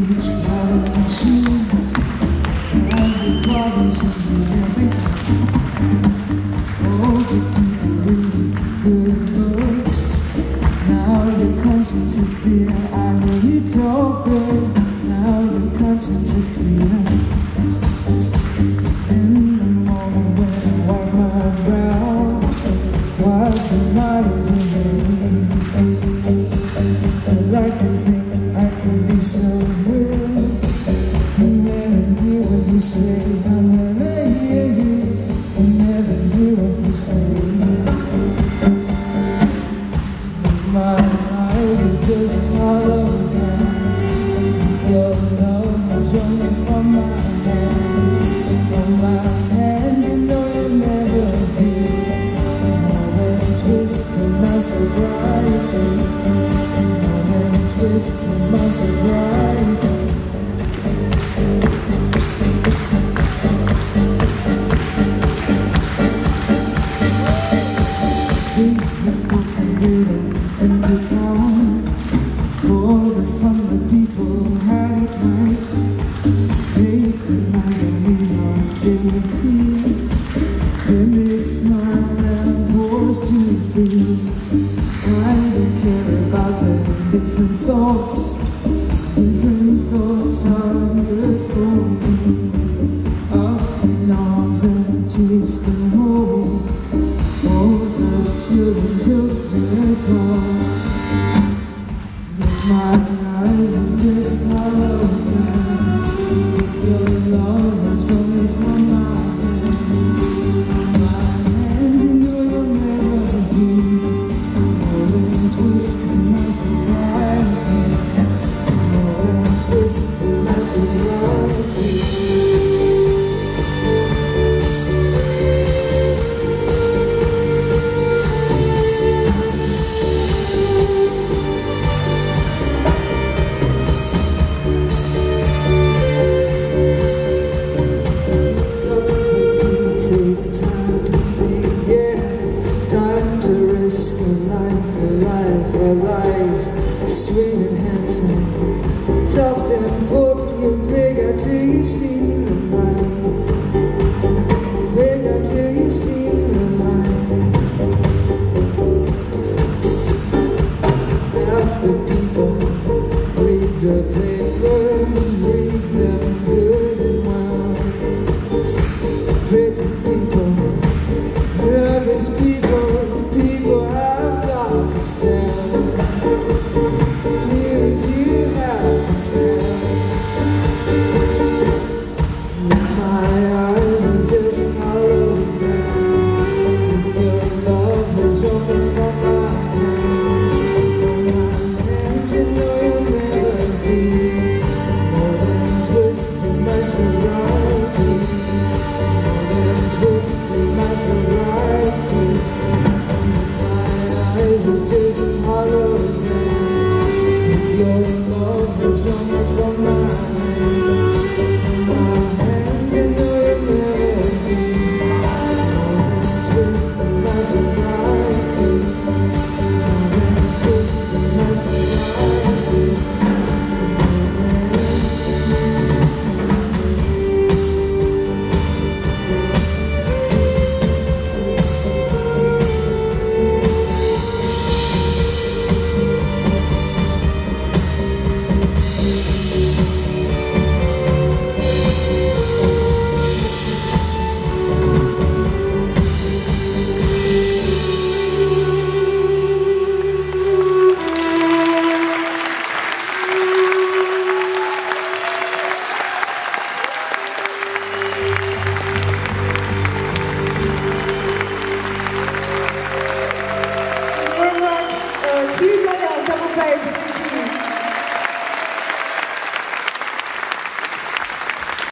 beach, wearing shoes. Every province and everything. All the people really good looks. Now your conscience is clear. I hear you talking. Now your conscience is clear. In the morning when I wipe my brow, wipe the miles away. I'd like to think I can be so real. I never hear what you say. I never hear you. I never hear what you say. My eyes are just holograms. Your love is running from my hands. From my hands, you know you'll never be more than a twist of my sobriety. More than a twist of my sobriety. Empty town for the fun that people had at night. Late at night and we are still clean. Timid smile and pause to feel. I don't care about the different thoughts. Different thoughts are good for me. Up in arms and chased and hold. All those children took their toll. My eyes are just holograms. Your love has running from my hands. My hands, you know you'll never be more than a twist in my sobriety. More than a twist in my sobriety. A life, sweet and handsome, soft and poking you bigger till you see the light, bigger till you see the light. Half the people read the papers, read them good.